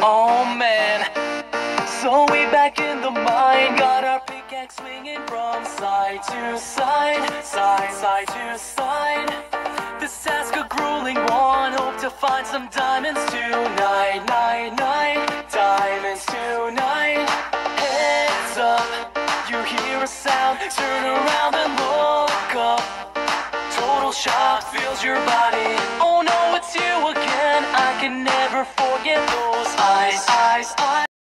Oh man, so we back in the mine, got our pickaxe swinging from side to side, side to side. This task a grueling one, hope to find some diamonds tonight, diamonds tonight. Heads up, you hear a sound, turn around and look up. Total shock fills your body. Oh no, it's you again. I can never forget those eyes.